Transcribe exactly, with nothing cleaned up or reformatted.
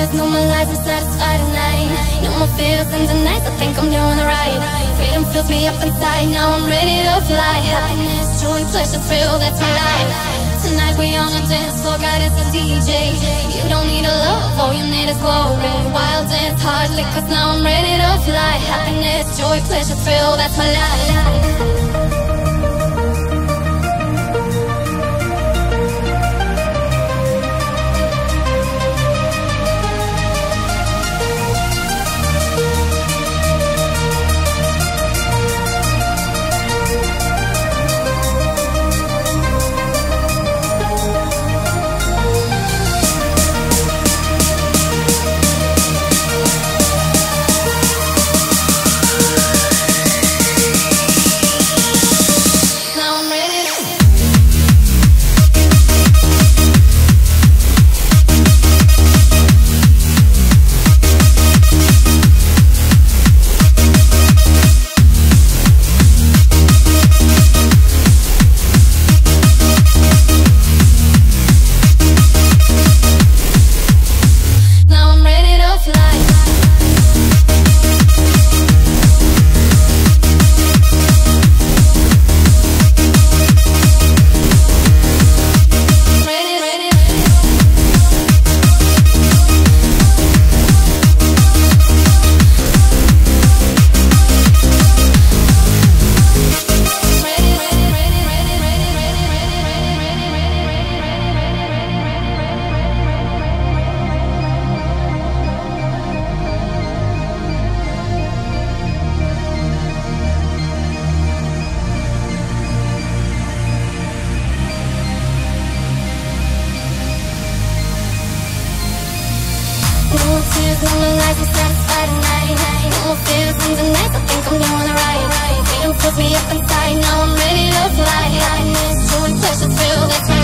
tears, no more lies, I'm satisfied tonight. No more fears and denies, I think I'm doing it right. Freedom fills me up inside, now I'm ready to fly. Happiness, joy, pleasure, thrill, that's my life. Tonight we on the dance floor, God is a D J. You don't need a love, all you need is glory. Wild dance, hard liquors, now I'm ready to fly. Happiness, joy, pleasure, thrill, that's my life. No more tears, no more lies, I'm satisfied tonight. No more fears and denies, I think I'm doing it right. Freedom fills me up inside, now I'm ready to fly. Happiness, joy, pleasure, thrill, that's